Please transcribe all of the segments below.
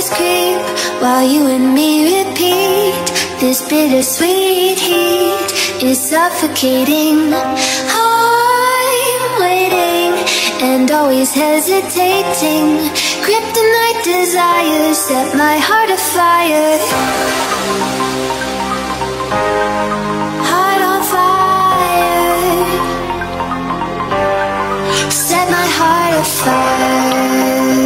Nightmares creep while you and me repeat. This bittersweet heat is suffocating. I'm waiting and always hesitating. Kryptonite desires set my heart afire. Heart on fire. Set my heart afire.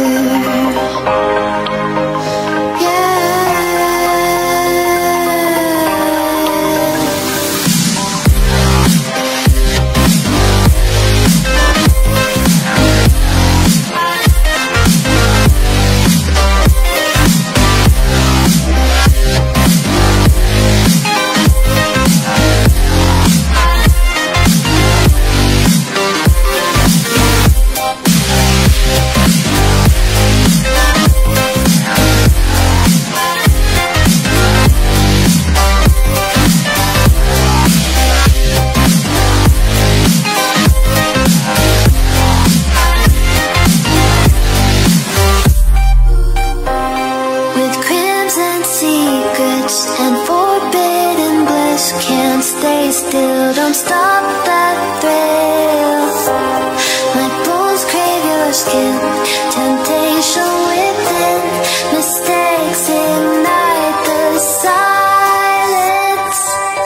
Still, don't stop that thrill. My bones crave your skin. Temptation within. Mistakes ignite the silence.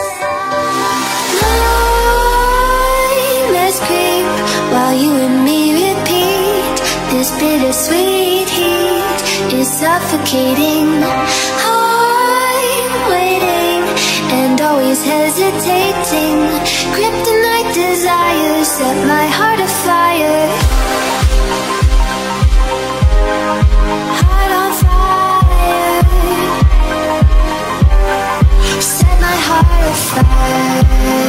Nightmares creep while you and me repeat. This bittersweet heat is suffocating. I'm waiting and always hesitating. Kryptonite desires set my heart afire. Heart on fire. Set my heart afire.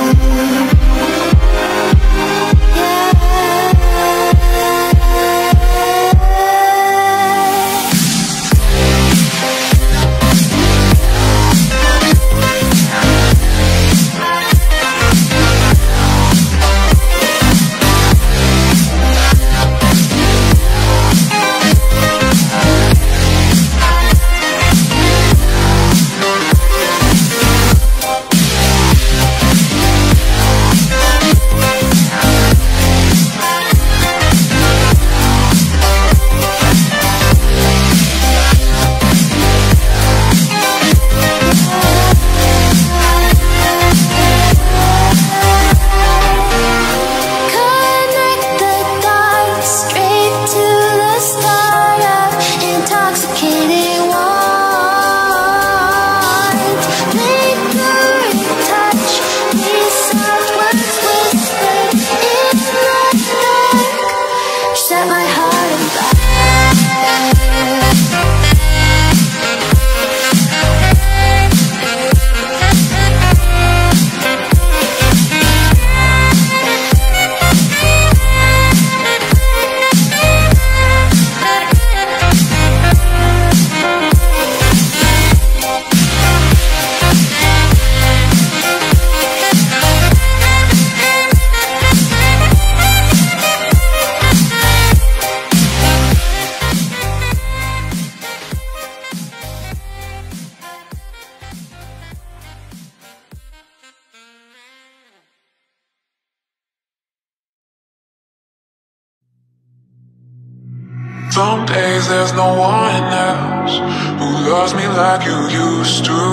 Some days there's no one else who loves me like you used to.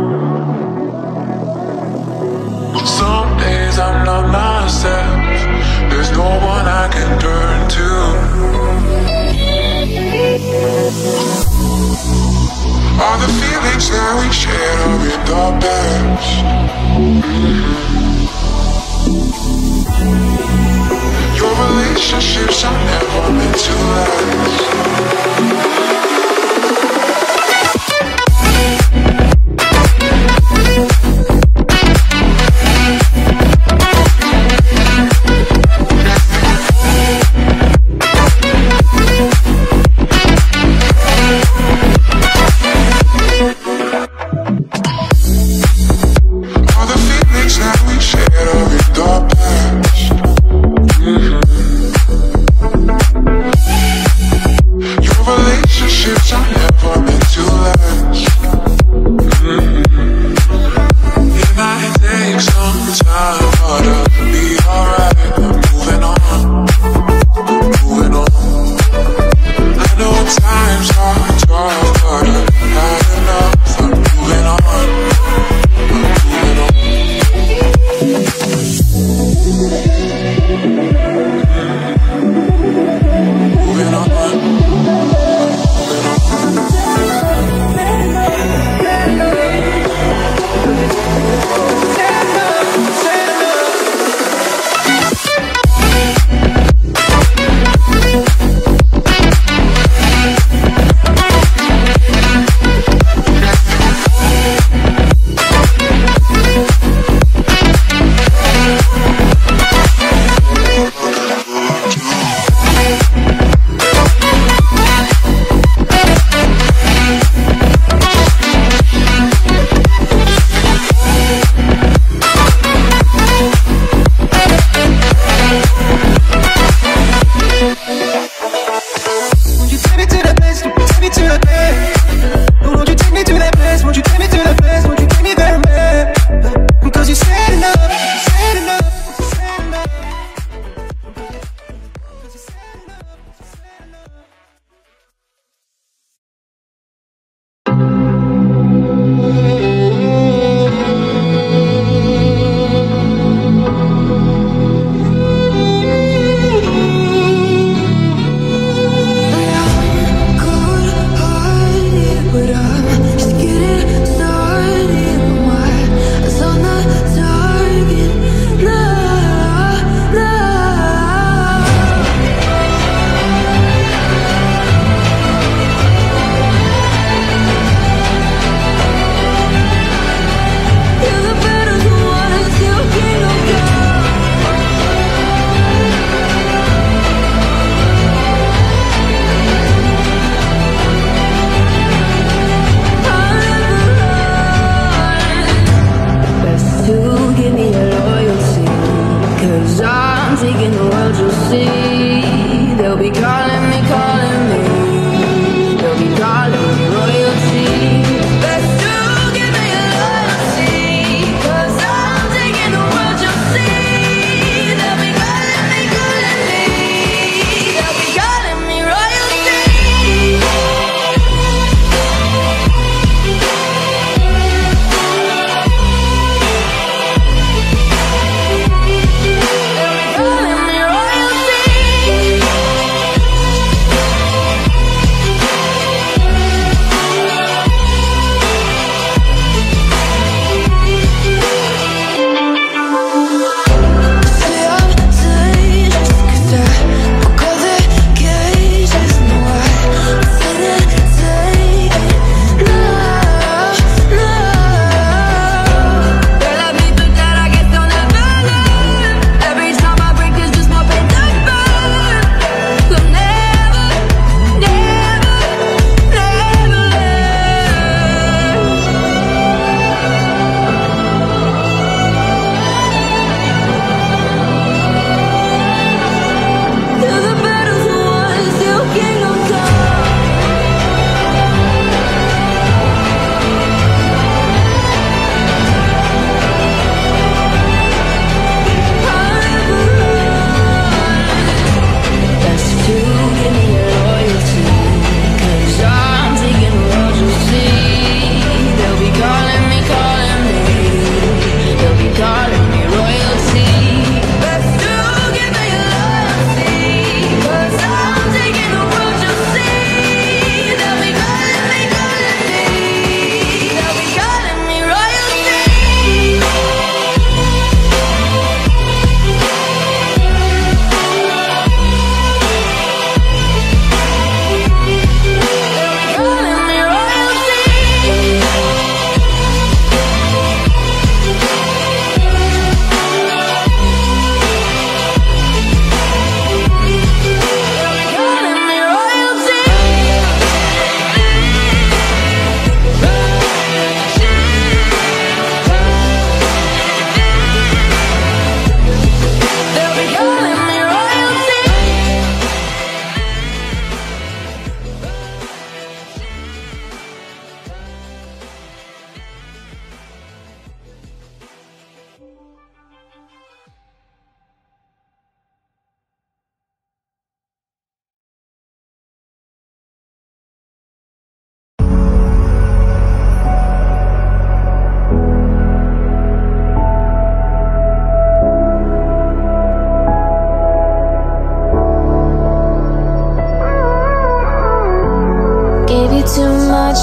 Some days I'm not myself. There's no one I can turn to. All the feelings that we shared are in the past. Your relationships are never meant to last. All the feelings that we shared are in the past.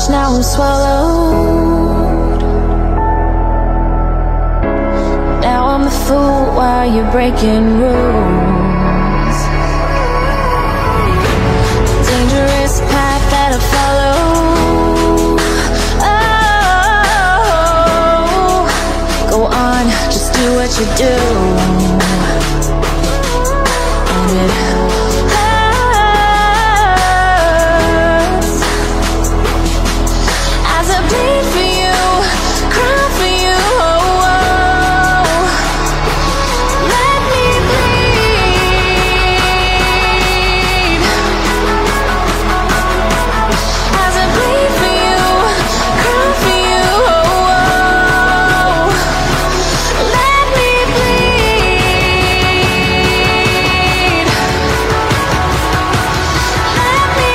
much, now I'm swallowed. Now I'm the fool while you're breaking rules. Dangerous path that I follow. Oh, go on, just do what you do. And it hurts as I bleed for you, cry for you. Oh, oh. Let me bleed as I bleed for you, cry for you. Oh, oh. Let me bleed. Let me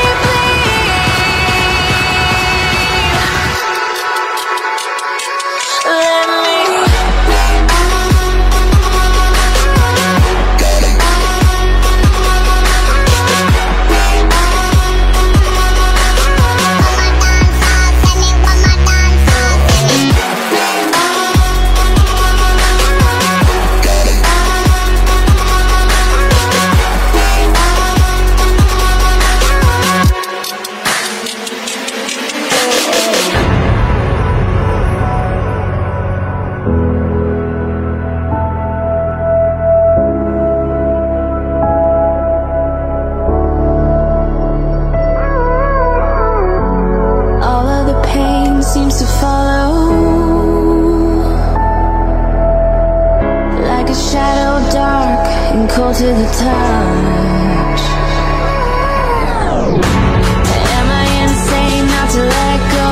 all of the pain seems to follow like a shadow, dark and cold to the touch. Am I insane not to let go?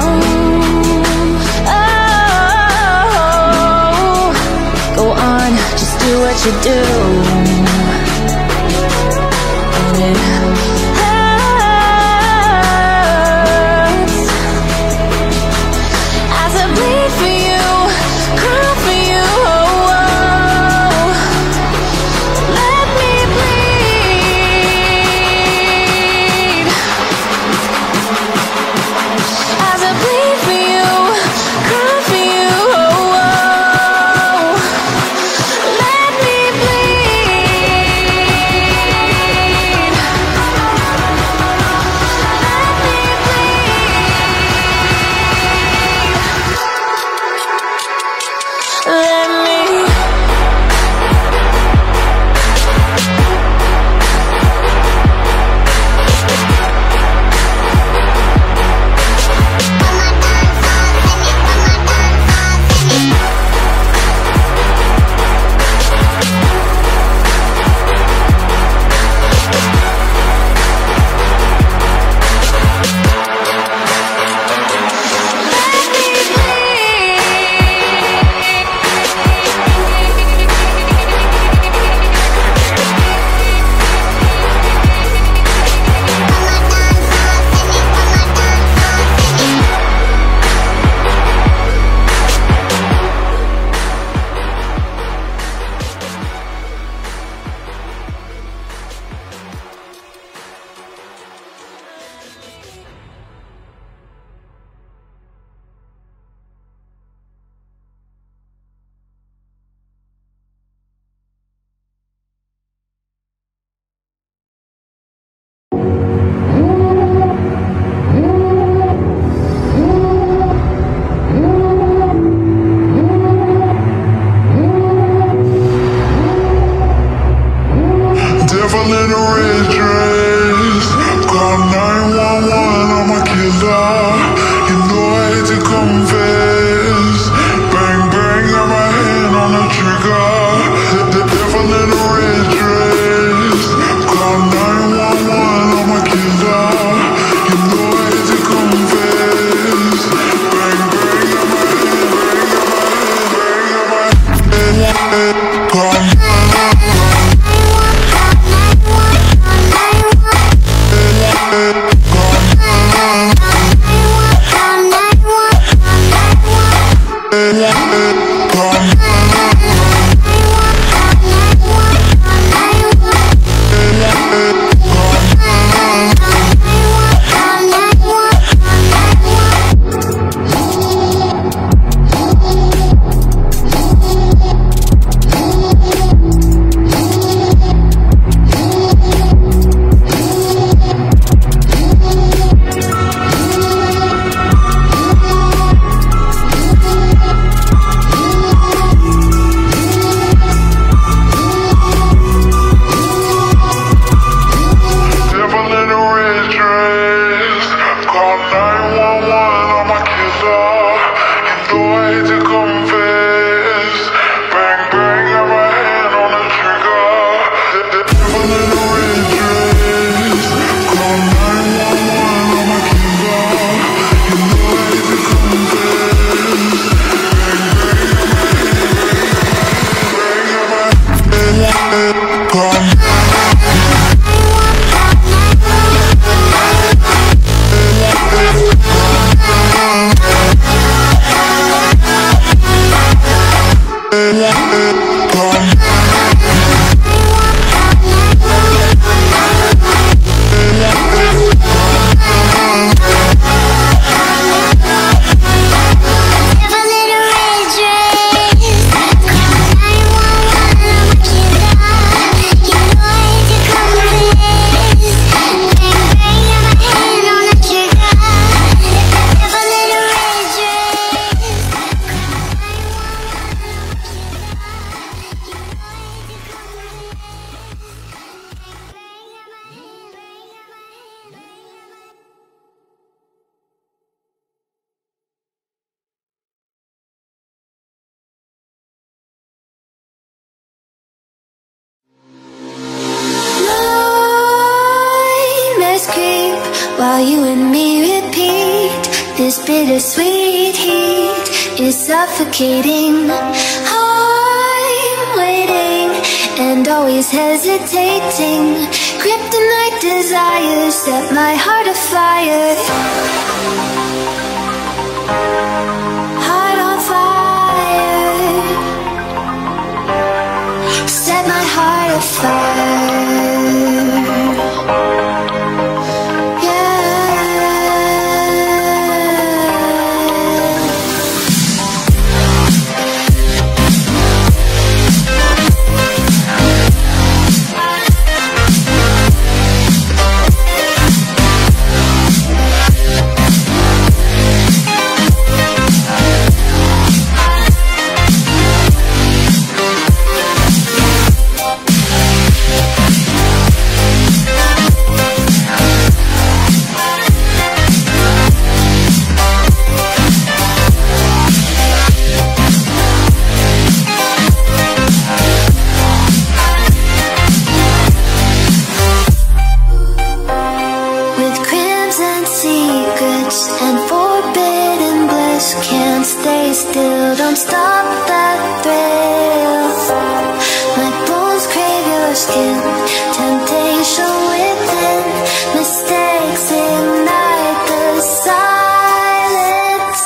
Oh, go on, just do what you do. And it hurts as I bleed for you, cry for you. Oh, oh. Let me bleed as I bleed for you, cry for you. Oh, oh. Let me bleed. creep while you and me repeat. This bittersweet heat is suffocating. I'm waiting and always hesitating. Kryptonite desires set my heart afire. Heart on fire. Set my heart afire. Still, don't stop that thrill. My bones crave your skin. Temptation within. Mistakes ignite the silence.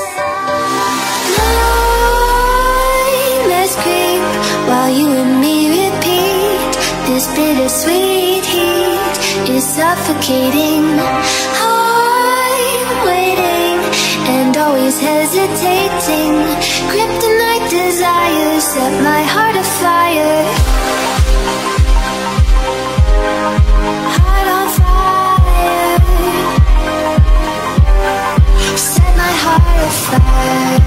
Nightmares creep while you and me repeat. This bittersweet heat is suffocating. I'm waiting and always hesitating. Kryptonite desires set my heart afire. Heart on fire. Set my heart afire.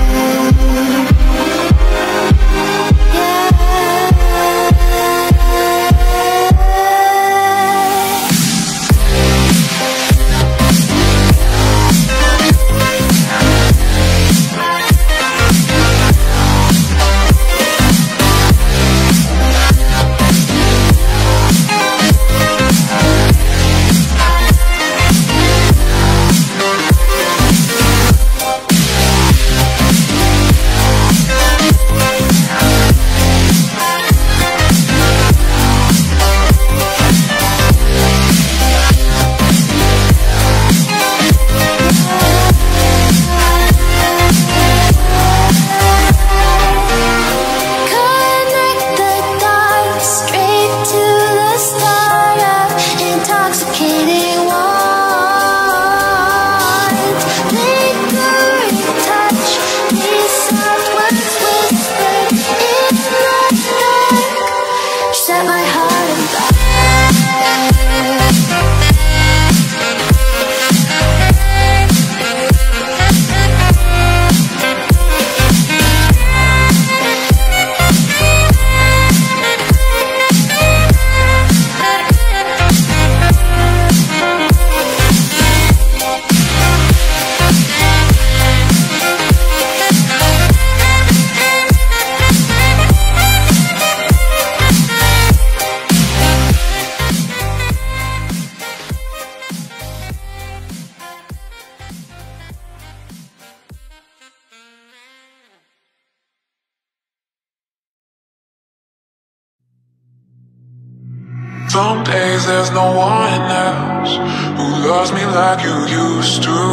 Some days there's no one else who loves me like you used to.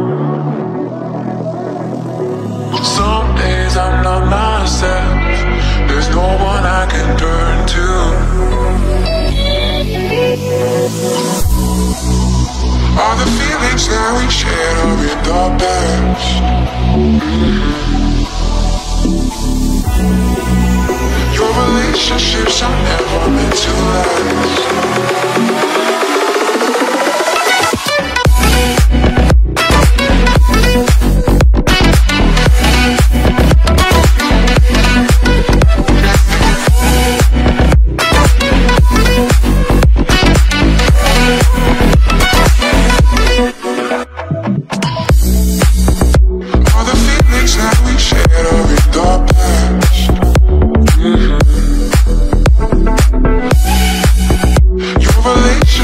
Some days I'm not myself. There's no one I can turn to. All the feelings that we shared are in the past. Your relationships are never meant to last. All the feelings that we shared are in the past. Your relation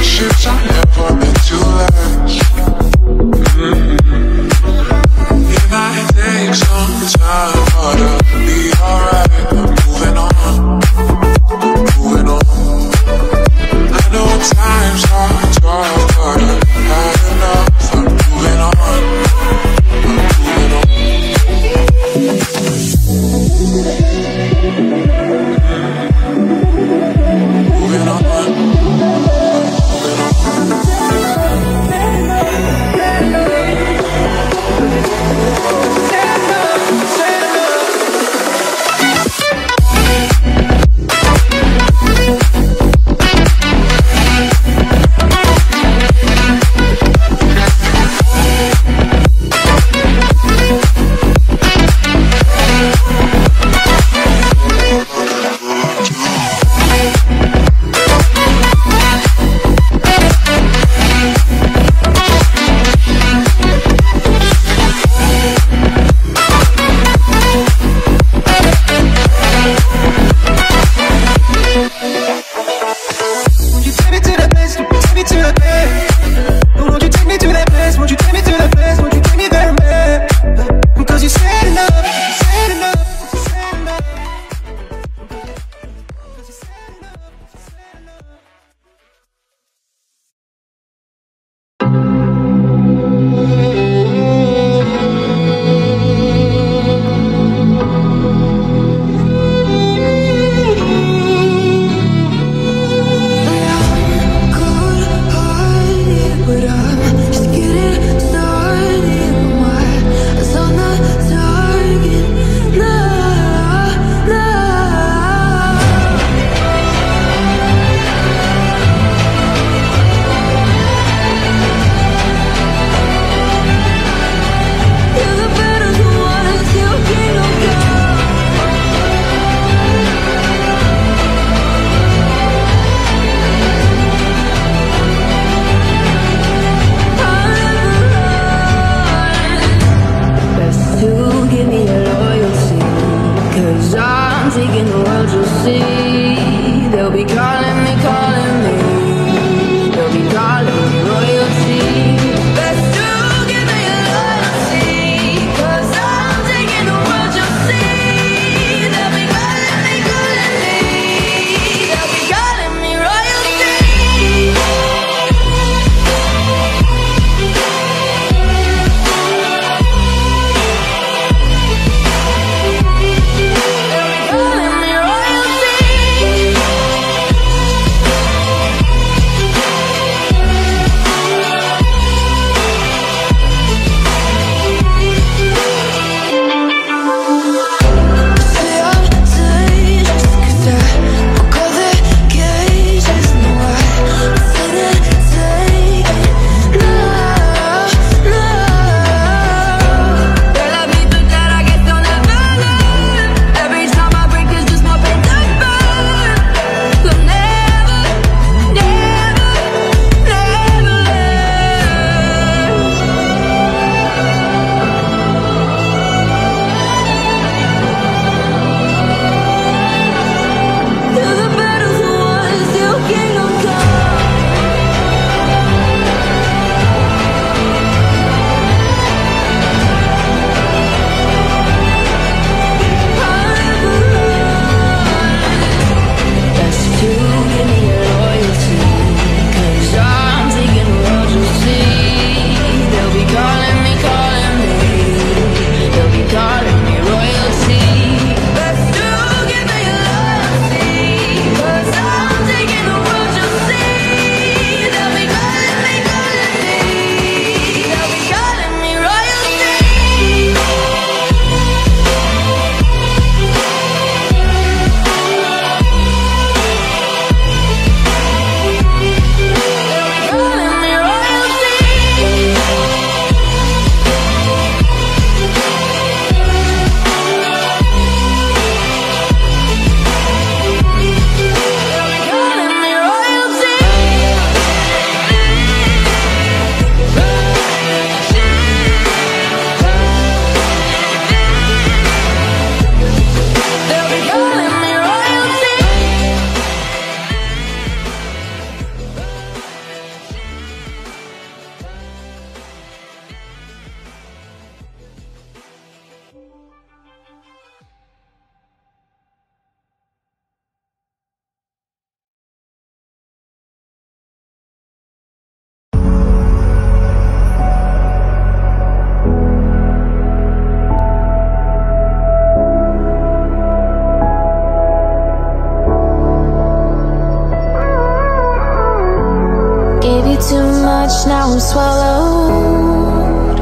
much, now I'm swallowed.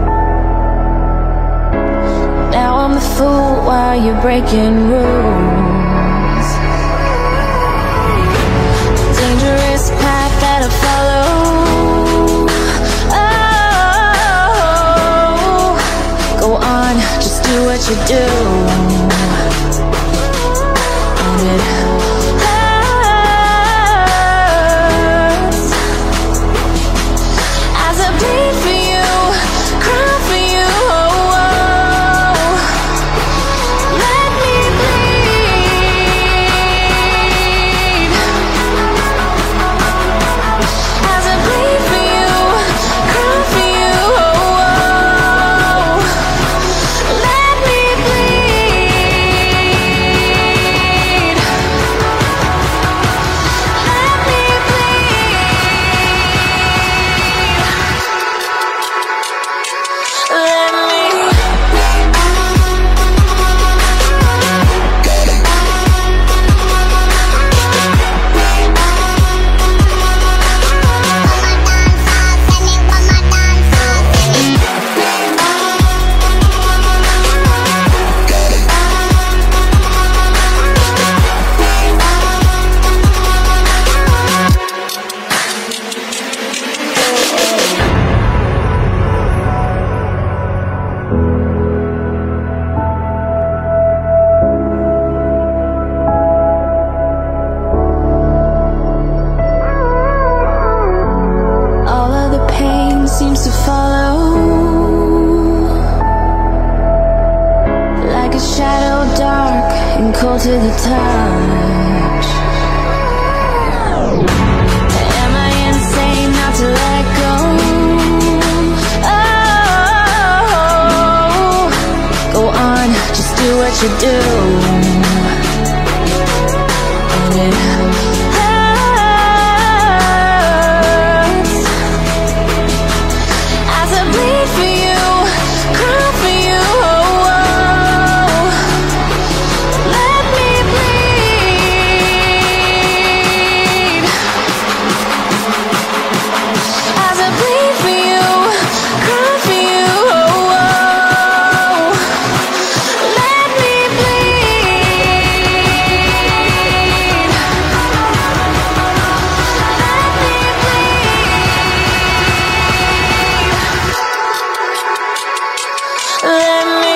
Now I'm the fool while you're breaking rules. Dangerous path that I follow. Oh, go on, just do what you do. And it hurts as I bleed for you, cry for you. Oh, oh. Let me bleed as I bleed for you, cry for you. Oh, oh. Let me bleed. Let me all of the pain seems to follow like a shadow, dark and cold to the touch. Am I insane not to let go? Oh, go on, just do what you do. And it hurts as I bleed for you, cry for you. Oh, oh. Let me bleed as I bleed for you, cry for you. Oh, oh. Let me bleed. Let me bleed. Let me.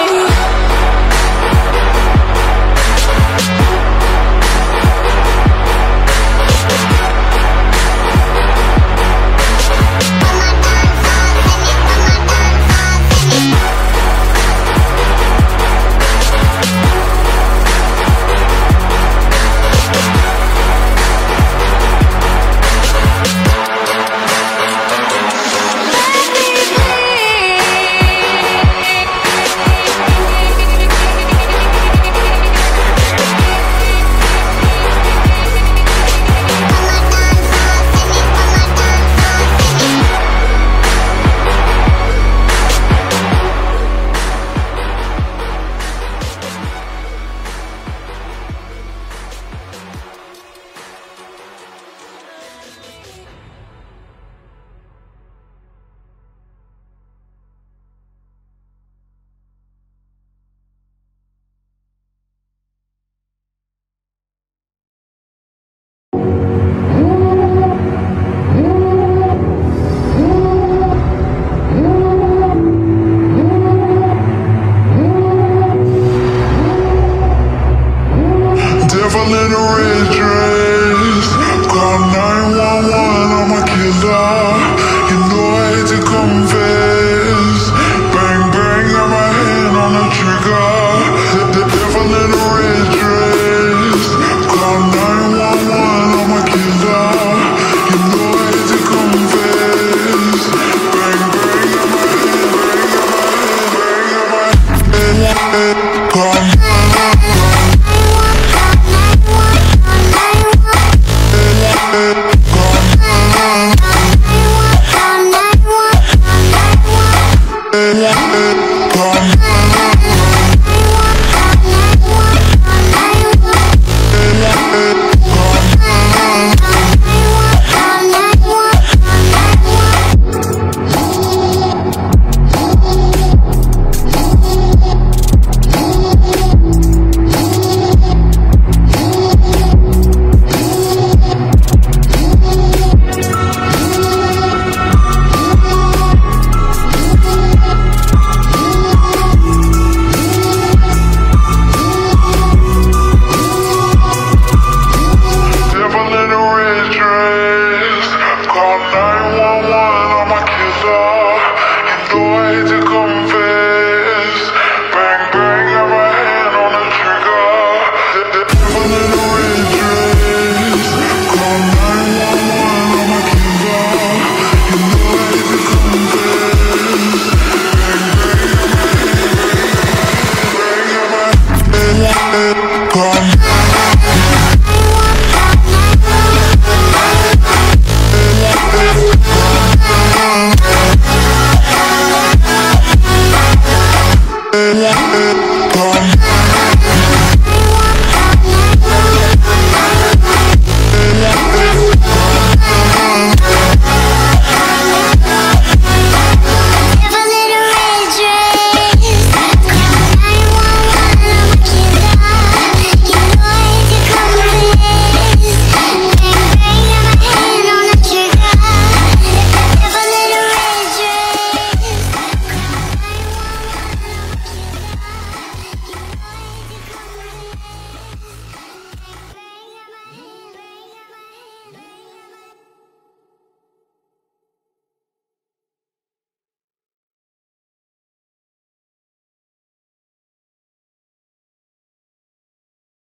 Devil in a red dress, call 911, I'm a killer. You know I hate to confess.